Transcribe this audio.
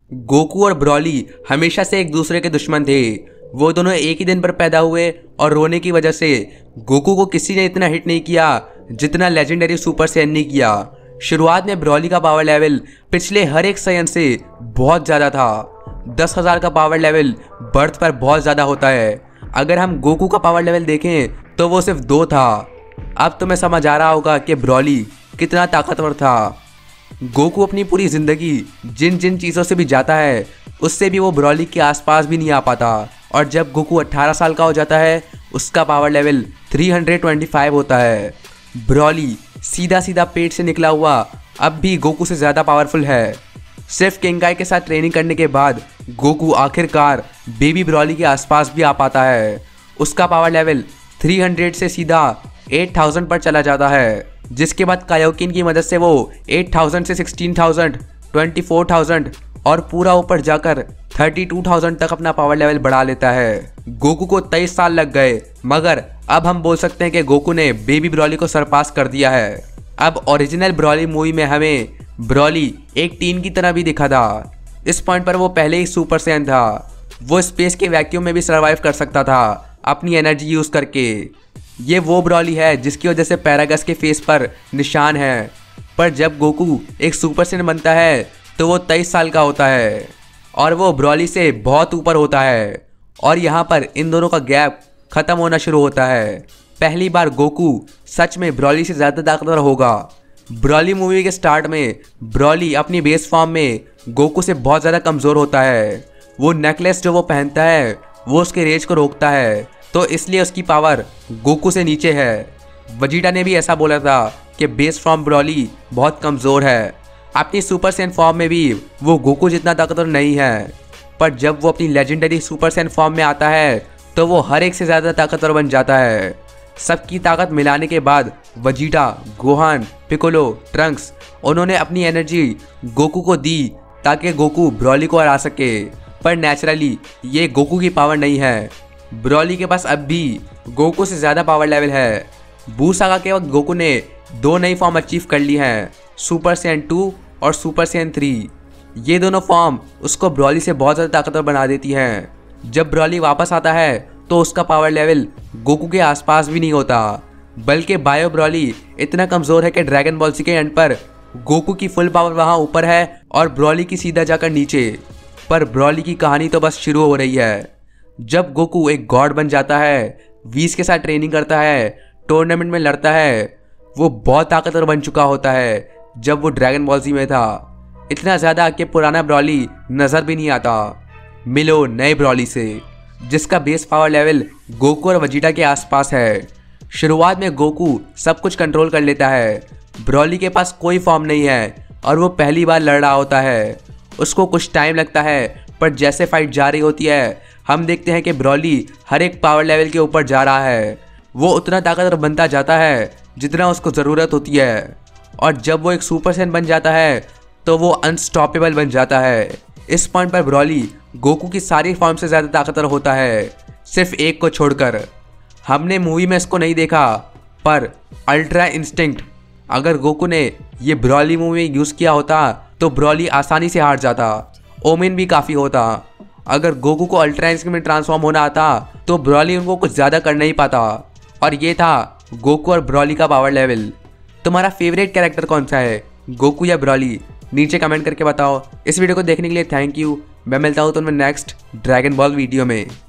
Goku और Broly हमेशा से एक दूसरे के दुश्मन थे। वो दोनों एक ही दिन पर पैदा हुए और रोने की वजह से गोकू को किसी ने इतना हिट नहीं किया जितना लेजेंडरी सुपर सैयन ने किया। शुरुआत में ब्रॉली का पावर लेवल पिछले हर एक सैयन से बहुत ज़्यादा था। 10,000 का पावर लेवल बर्थ पर बहुत ज़्यादा होता है। अगर हम गोकू का पावर लेवल देखें तो वो सिर्फ 2 था। अब तुम्हें समझ आ रहा होगा कि ब्रॉली कितना ताकतवर था। गोकू अपनी पूरी ज़िंदगी जिन जिन चीज़ों से भी जाता है उससे भी वो ब्रॉली के आसपास भी नहीं आ पाता। और जब गोकू 18 साल का हो जाता है उसका पावर लेवल 325 होता है। ब्रॉली सीधा सीधा पेट से निकला हुआ अब भी गोकू से ज़्यादा पावरफुल है। सिर्फ किंगाई के साथ ट्रेनिंग करने के बाद गोकू आखिरकार बेबी ब्रॉली के आसपास भी आ पाता है। उसका पावर लेवल 300 से सीधा 8000 पर चला जाता है, जिसके बाद कायोकिन की मदद से वो 8000 से 16000, 24000 और पूरा ऊपर जाकर 32000 तक अपना पावर लेवल बढ़ा लेता है। गोकू को 23 साल लग गए, मगर अब हम बोल सकते हैं कि गोकू ने बेबी ब्रॉली को सरपास कर दिया है। अब ओरिजिनल ब्रॉली मूवी में हमें ब्रॉली एक टीन की तरह भी दिखा था। इस पॉइंट पर वो पहले ही सुपर सैयन था। वो स्पेस के वैक्यूम में भी सर्वाइव कर सकता था अपनी एनर्जी यूज़ करके। ये वो ब्रॉली है जिसकी वजह से पैरागस के फेस पर निशान है। पर जब गोकू एक सुपर सैयन बनता है तो वो 23 साल का होता है और वो ब्रॉली से बहुत ऊपर होता है। और यहाँ पर इन दोनों का गैप ख़त्म होना शुरू होता है। पहली बार गोकू सच में ब्रॉली से ज़्यादा ताकतवर होगा। ब्रॉली मूवी के स्टार्ट में ब्रॉली अपनी बेस फॉर्म में गोकू से बहुत ज़्यादा कमज़ोर होता है। वो नेकलेस जो वो पहनता है वो उसके रेज को रोकता है, तो इसलिए उसकी पावर गोकू से नीचे है। वजीटा ने भी ऐसा बोला था कि बेस फॉर्म ब्रॉली बहुत कमज़ोर है। अपनी सुपर सैयन फॉर्म में भी वो गोकू जितना ताकतवर नहीं है, पर जब वो अपनी लेजेंडरी सुपर सैयन फॉर्म में आता है तो वो हर एक से ज़्यादा ताकतवर बन जाता है। सबकी ताकत मिलाने के बाद वजीटा, गोहान, पिकोलो, ट्रंक्स उन्होंने अपनी एनर्जी गोकू को दी ताकि गोकू ब्रॉली को हरा सके। पर नेचुरली ये गोकू की पावर नहीं है। ब्रॉली के पास अब भी गोकू से ज़्यादा पावर लेवल है। बू सागा के वक्त गोकू ने 2 नई फॉर्म अचीव कर ली हैं, सुपर सैयन 2 और सुपर सैयन 3। ये दोनों फॉर्म उसको ब्रॉली से बहुत ज़्यादा ताकतवर बना देती हैं। जब ब्रॉली वापस आता है तो उसका पावर लेवल गोकू के आसपास भी नहीं होता, बल्कि बायो ब्रॉली इतना कमज़ोर है कि ड्रैगन बॉल ज़ी के एंड पर गोकू की फुल पावर वहाँ ऊपर है और ब्रॉली की सीधा जाकर नीचे। पर ब्रॉली की कहानी तो बस शुरू हो रही है। जब गोकू एक गॉड बन जाता है, वीस के साथ ट्रेनिंग करता है, टूर्नामेंट में लड़ता है, वो बहुत ताकतवर बन चुका होता है जब वो ड्रैगन बॉल ज़ी में था। इतना ज़्यादा कि पुराना ब्रॉली नज़र भी नहीं आता। मिलो नए ब्रॉली से जिसका बेस पावर लेवल गोकू और वजीटा के आसपास है। शुरुआत में गोकू सब कुछ कंट्रोल कर लेता है। ब्रॉली के पास कोई फॉर्म नहीं है और वो पहली बार लड़ रहा होता है। उसको कुछ टाइम लगता है, पर जैसे फाइट जारी होती है हम देखते हैं कि ब्रॉली हर एक पावर लेवल के ऊपर जा रहा है। वो उतना ताकतवर बनता जाता है जितना उसको ज़रूरत होती है। और जब वो एक सुपर सैयन बन जाता है तो वो अनस्टॉपेबल बन जाता है। इस पॉइंट पर ब्रॉली गोकू की सारी फॉर्म से ज़्यादा ताकतवर होता है, सिर्फ एक को छोड़कर। हमने मूवी में इसको नहीं देखा, पर अल्ट्रा इंस्टिंक्ट अगर गोकू ने ये ब्रॉली मूवी में यूज़ किया होता तो ब्रॉली आसानी से हार जाता। ओमिन भी काफ़ी होता। अगर गोकू को अल्ट्रा इंस्टिंक्ट में ट्रांसफॉर्म होना आता तो ब्रॉली उनको कुछ ज़्यादा कर नहीं पाता। और ये था गोकू और ब्रॉली का पावर लेवल। तुम्हारा फेवरेट कैरेक्टर कौन सा है, गोकू या ब्रॉली? नीचे कमेंट करके बताओ। इस वीडियो को देखने के लिए थैंक यू। मैं मिलता हूँ तुम्हें नेक्स्ट ड्रैगन बॉल वीडियो में।